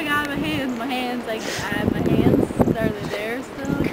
my god, my hands, like, my hands, are they there still?